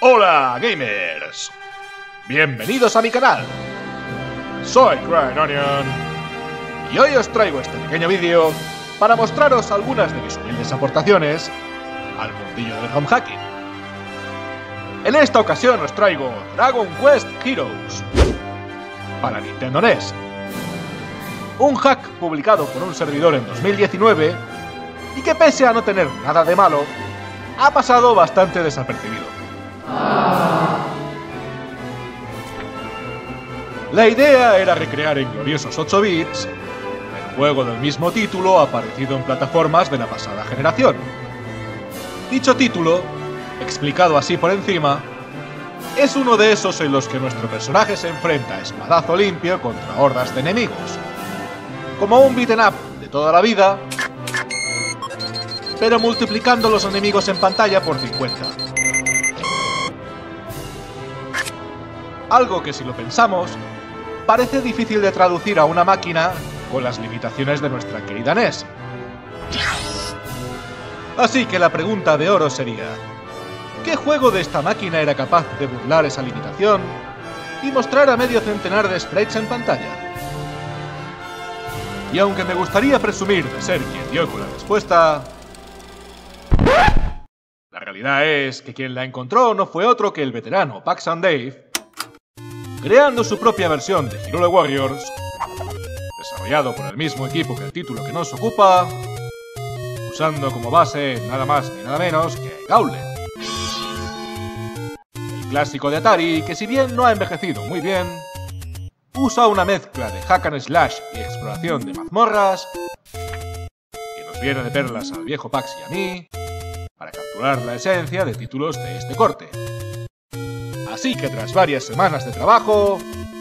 Hola gamers, bienvenidos a mi canal. Soy Crying Onion y hoy os traigo este pequeño vídeo para mostraros algunas de mis humildes aportaciones al mundillo del home hacking. En esta ocasión os traigo Dragon Quest Heroes para Nintendo NES, un hack publicado por un servidor en 2019 y que, pese a no tener nada de malo, ha pasado bastante desapercibido. La idea era recrear en gloriosos 8 bits el juego del mismo título aparecido en plataformas de la pasada generación. Dicho título, explicado así por encima, es uno de esos en los que nuestro personaje se enfrenta a espadazo limpio contra hordas de enemigos, como un beat'em up de toda la vida, pero multiplicando los enemigos en pantalla por 50. Algo que, si lo pensamos, parece difícil de traducir a una máquina con las limitaciones de nuestra querida NES. Así que la pregunta de oro sería: ¿qué juego de esta máquina era capaz de burlar esa limitación y mostrar a medio centenar de sprites en pantalla? Y aunque me gustaría presumir de ser quien dio con la respuesta, la realidad es que quien la encontró no fue otro que el veterano Pax and Dave, creando su propia versión de Hyrule Warriors, desarrollado por el mismo equipo que el título que nos ocupa, usando como base nada más ni nada menos que Gauntlet, el clásico de Atari que, si bien no ha envejecido muy bien, usa una mezcla de hack and slash y exploración de mazmorras que nos viene de perlas al viejo Pax y a mí para capturar la esencia de títulos de este corte. Así que, tras varias semanas de trabajo,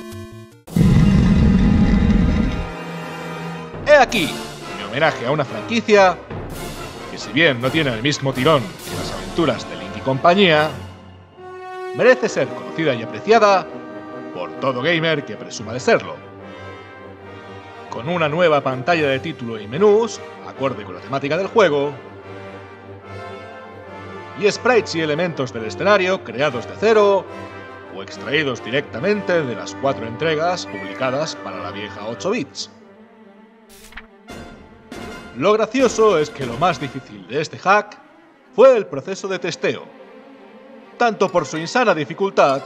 he aquí mi homenaje a una franquicia que, si bien no tiene el mismo tirón que las aventuras de Link y compañía, merece ser conocida y apreciada por todo gamer que presuma de serlo. Con una nueva pantalla de título y menús, acorde con la temática del juego, y sprites y elementos del escenario creados de cero o extraídos directamente de las 4 entregas publicadas para la vieja 8 bits. Lo gracioso es que lo más difícil de este hack fue el proceso de testeo, tanto por su insana dificultad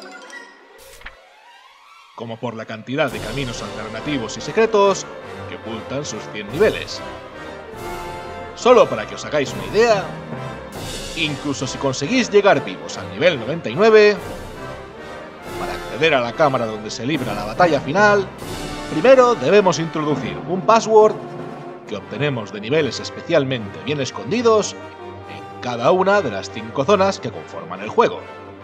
como por la cantidad de caminos alternativos y secretos que ocultan sus 100 niveles. Solo para que os hagáis una idea, incluso si conseguís llegar vivos al nivel 99, para acceder a la cámara donde se libra la batalla final, primero debemos introducir un password que obtenemos de niveles especialmente bien escondidos en cada una de las 5 zonas que conforman el juego.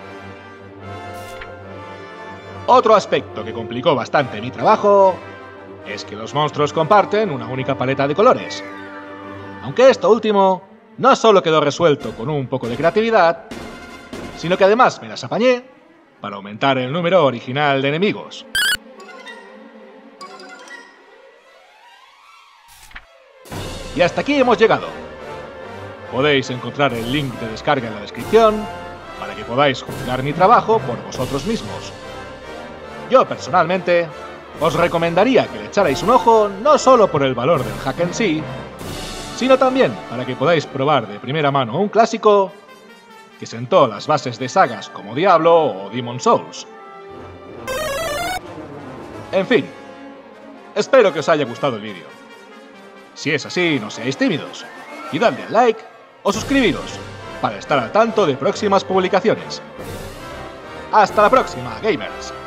Otro aspecto que complicó bastante mi trabajo es que los monstruos comparten una única paleta de colores, aunque esto último no solo quedó resuelto con un poco de creatividad, sino que además me las apañé para aumentar el número original de enemigos. Y hasta aquí hemos llegado. Podéis encontrar el link de descarga en la descripción para que podáis juzgar mi trabajo por vosotros mismos. Yo, personalmente, os recomendaría que le echarais un ojo no solo por el valor del hack en sí, sino también para que podáis probar de primera mano un clásico que sentó las bases de sagas como Diablo o Demon's Souls. En fin, espero que os haya gustado el vídeo. Si es así, no seáis tímidos y dadle al like o suscribiros para estar al tanto de próximas publicaciones. ¡Hasta la próxima, gamers!